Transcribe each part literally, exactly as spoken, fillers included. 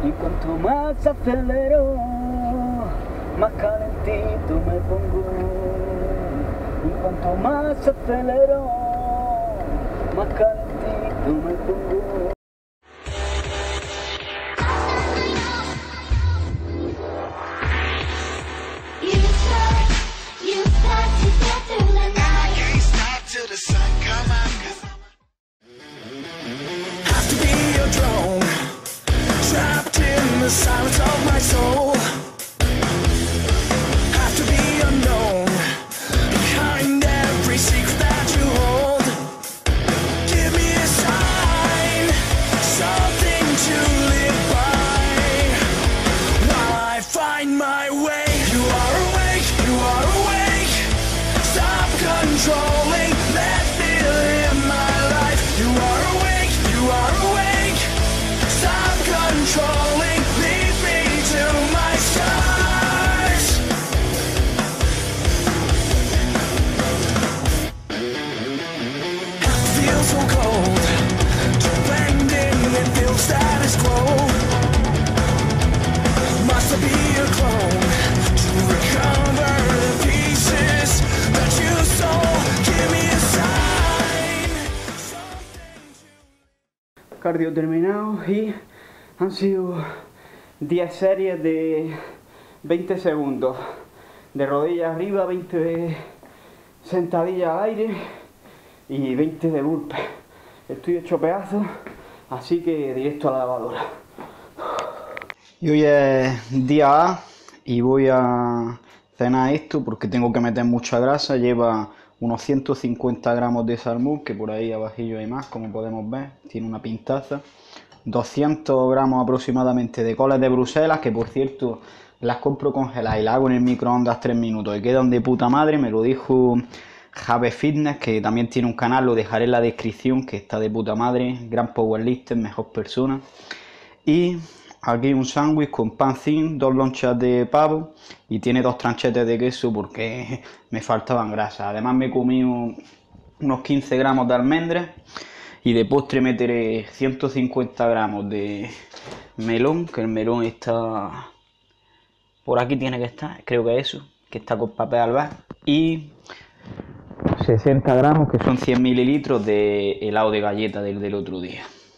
Y cuanto más acelero, más calentito me pongo. Y cuanto más acelero, más calentito me pongo. The silence of my soul have to be unknown behind every secret that you hold. Give me a sign, something to live by while I find my way. You are awake, you are awake. Stop controlling, let me live my life. You are awake, you are awake. Stop controlling. So cold to blend in with the status quo. Must be a clone to recover the pieces that you stole. Give me a sign. Cardio terminado y han sido diez series de veinte segundos de rodillas arriba, veinte sentadillas al aire y veinte de burpee. Estoy hecho pedazos, así que directo a la lavadora. Y hoy es día A y voy a cenar esto porque tengo que meter mucha grasa. Lleva unos ciento cincuenta gramos de salmón, que por ahí abajillo hay más, como podemos ver. Tiene una pintaza. doscientos gramos aproximadamente de coles de Bruselas, que por cierto las compro congeladas y las hago en el microondas tres minutos y quedan de puta madre. Me lo dijo Jave Fitness, que también tiene un canal, lo dejaré en la descripción, que está de puta madre, gran powerlifter, mejor persona. Y aquí un sándwich con pan thin, dos lonchas de pavo y tiene dos tranchetes de queso porque me faltaban grasas. Además me comí un, unos quince gramos de almendras y de postre meteré ciento cincuenta gramos de melón, que el melón está por aquí, tiene que estar, creo que eso, que está con papel albal, y sesenta gramos, que son cien mililitros de helado de galleta del, del otro día.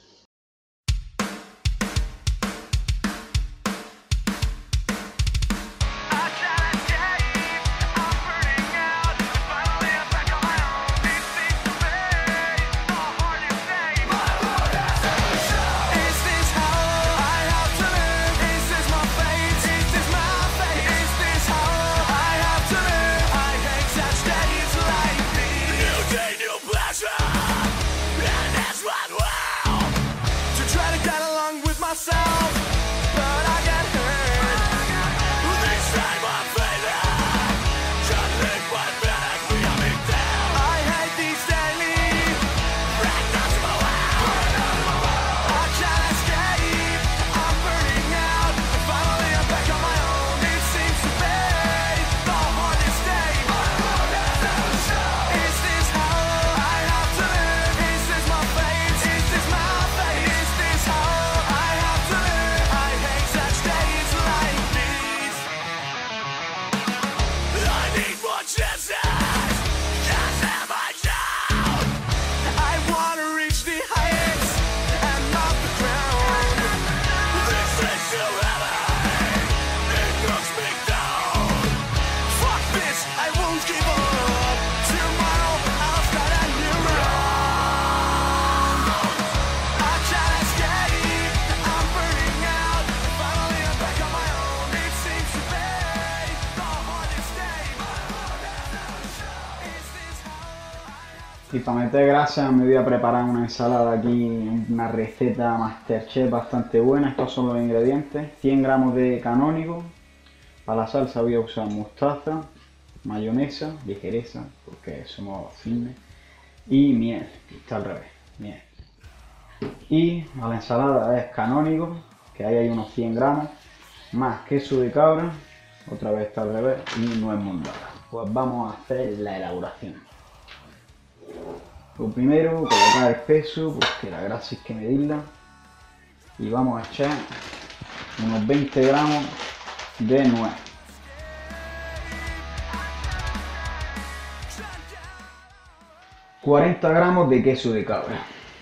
Y para meter grasa me voy a preparar una ensalada aquí, una receta Masterchef bastante buena. Estos son los ingredientes: cien gramos de canónigo. Para la salsa voy a usar mostaza, mayonesa, ligereza, porque somos fitness, y miel, que está al revés, miel. Y a la ensalada es canónigo, que ahí hay unos cien gramos, más queso de cabra, otra vez está al revés, y nuez moscada. Pues vamos a hacer la elaboración. Lo primero, colocar el peso, porque la grasa hay que medirla, y vamos a echar unos veinte gramos de nuez. cuarenta gramos de queso de cabra.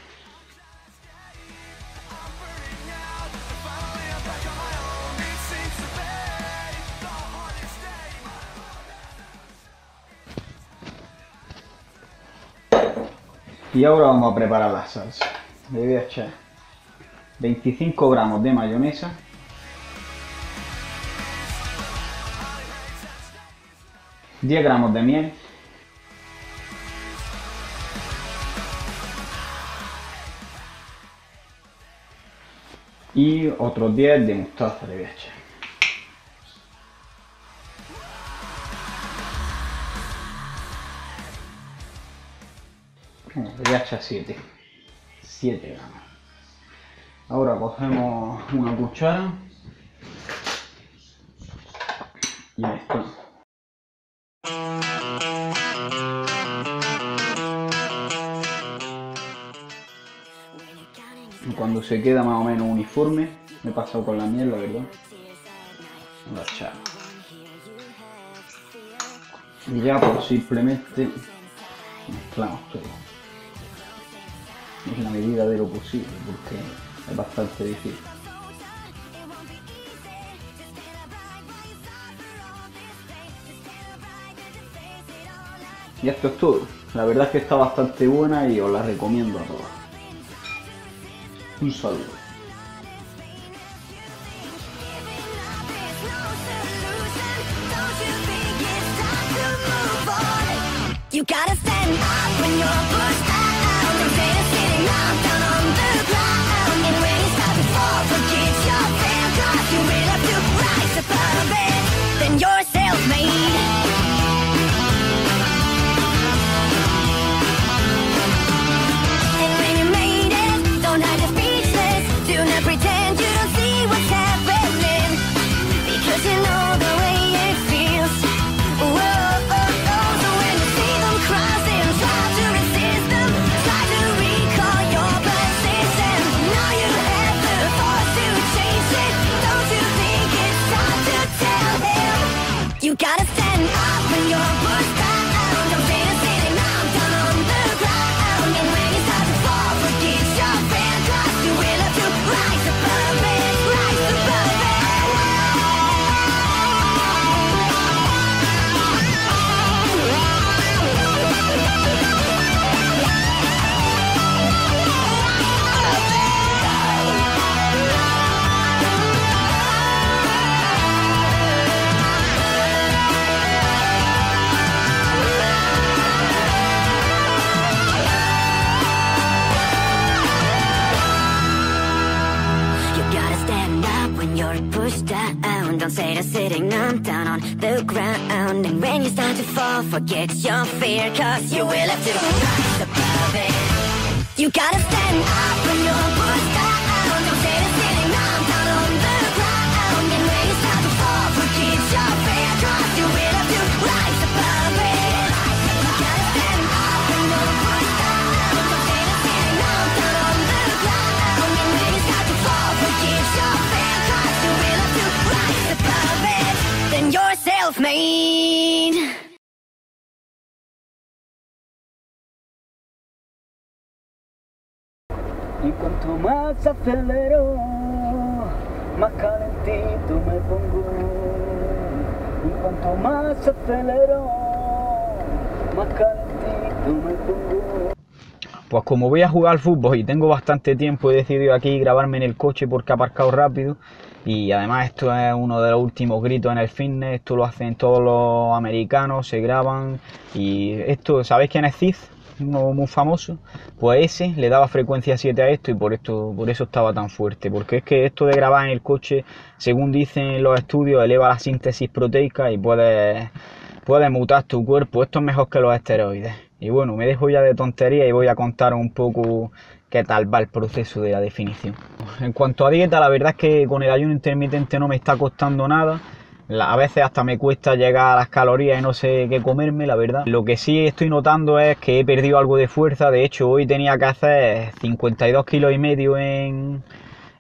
Y ahora vamos a preparar la salsa. Le voy a echar veinticinco gramos de mayonesa, diez gramos de miel, y otros diez de mostaza le voy a echar. Le voy a echar siete gramos. Ahora cogemos una cuchara y mezclamos. Cuando se queda más o menos uniforme, me he pasado con la miel, la verdad, lo echamos. Y ya pues simplemente mezclamos todo. En la medida de lo posible, porque es bastante difícil. Y esto es todo. La verdad es que está bastante buena y os la recomiendo a todos. Un saludo. You gotta stand up when you're pushed out. Instead of sitting up down on the ground. And when you start to fall, forget your fear, 'cause you will have to rise above it. Then you're self-made. And when you made it, don't hide your speechless. Do not pretend you don't see what's happening, because you know the way it feels. Whoa. You gotta stand up when you're pushed down. Don't stay sitting up down on the ground. And when you start to fall, forget your fear, 'cause you will have to rise above it, rise above pushed down. Don't say to sitting up down on the ground. And when you start to fall, forget your fear, 'cause you will have to rise above it. You gotta stand up when you're pushed down. Don't say to sitting up down on the ground. And when you start to fall, forget your fear, 'cause you will have to rise above it. You gotta stand up when you're pushed down. Don't say to sitting up down on the ground. And when you start to fall, forget your fear, 'cause you will have to rise above it. Then you're self-made. Y cuanto más acelero, más calentito me pongo. Y cuanto más acelero, más calentito me pongo. Pues como voy a jugar al fútbol y tengo bastante tiempo, he decidido aquí grabarme en el coche porque he aparcado rápido. Y además esto es uno de los últimos gritos en el fitness, esto lo hacen todos los americanos, se graban. Y esto, ¿sabéis quién es Ziz? Uno muy famoso. Pues ese le daba frecuencia siete a esto y por esto por eso estaba tan fuerte, porque es que esto de grabar en el coche, según dicen los estudios, eleva la síntesis proteica y puedes puedes mutar tu cuerpo. Esto es mejor que los esteroides. Y bueno, me dejo ya de tontería y voy a contar un poco qué tal va el proceso de la definición. En cuanto a dieta, la verdad es que con el ayuno intermitente no me está costando nada. A veces hasta me cuesta llegar a las calorías y no sé qué comerme, la verdad. Lo que sí estoy notando es que he perdido algo de fuerza. De hecho, hoy tenía que hacer cincuenta y dos kilos y medio en,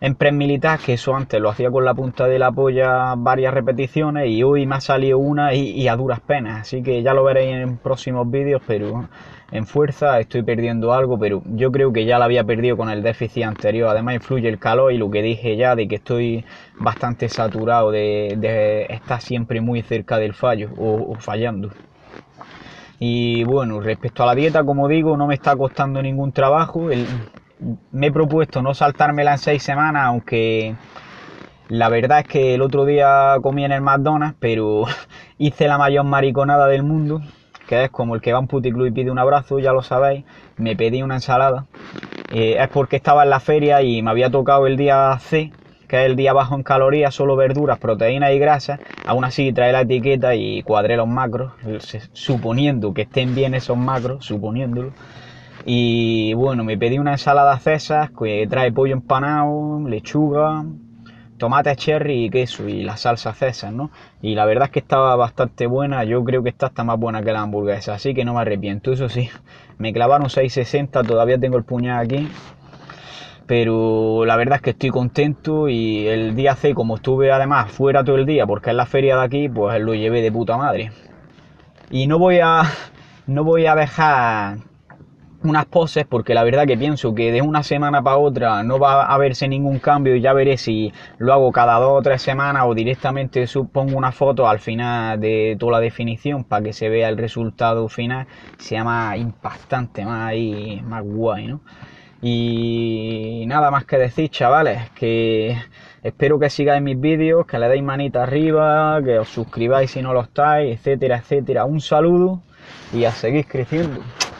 en press militar, que eso antes lo hacía con la punta de la polla varias repeticiones y hoy me ha salido una y, y a duras penas, así que ya lo veréis en próximos vídeos, pero en fuerza estoy perdiendo algo, pero yo creo que ya la había perdido con el déficit anterior. Además influye el calor y lo que dije ya de que estoy bastante saturado de, de estar siempre muy cerca del fallo o, o fallando. Y bueno, respecto a la dieta, como digo, no me está costando ningún trabajo. El, me he propuesto no saltármela en seis semanas, aunque la verdad es que el otro día comí en el McDonald's, pero hice la mayor mariconada del mundo, que es como el que va a un puticlub y pide un abrazo, ya lo sabéis. Me pedí una ensalada, eh, es porque estaba en la feria y me había tocado el día C, que es el día bajo en calorías, solo verduras, proteínas y grasas. Aún así trae la etiqueta y cuadré los macros, suponiendo que estén bien esos macros, suponiéndolo. Y bueno, me pedí una ensalada César que trae pollo empanado, lechuga, tomate cherry y queso y la salsa César, ¿no? Y la verdad es que estaba bastante buena. Yo creo que esta está más buena que la hamburguesa, así que no me arrepiento. Eso sí, me clavaron seis sesenta, todavía tengo el puñal aquí, pero la verdad es que estoy contento. Y el día C, como estuve además fuera todo el día porque es la feria de aquí, pues lo llevé de puta madre. Y no voy a no voy a dejar unas poses porque la verdad que pienso que de una semana para otra no va a verse ningún cambio, y ya veré si lo hago cada dos o tres semanas o directamente pongo una foto al final de toda la definición para que se vea el resultado final, sea más impactante, más ahí, más guay, ¿no? Y nada más que decir, chavales, que espero que sigáis mis vídeos, que le deis manita arriba, que os suscribáis si no lo estáis, etcétera, etcétera. Un saludo y a seguir creciendo.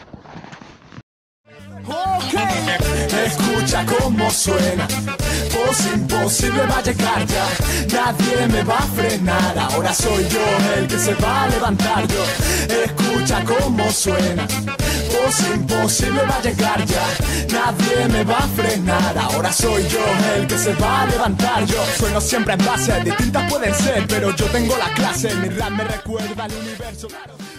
Escucha cómo suena, voz imposible va a llegar ya. Nadie me va a frenar, ahora soy yo el que se va a levantar yo. Escucha cómo suena, voz imposible va a llegar ya. Nadie me va a frenar, ahora soy yo el que se va a levantar yo. Sueno siempre en base, distintas pueden ser, pero yo tengo la clase. Mi rap me recuerda al universo, claro.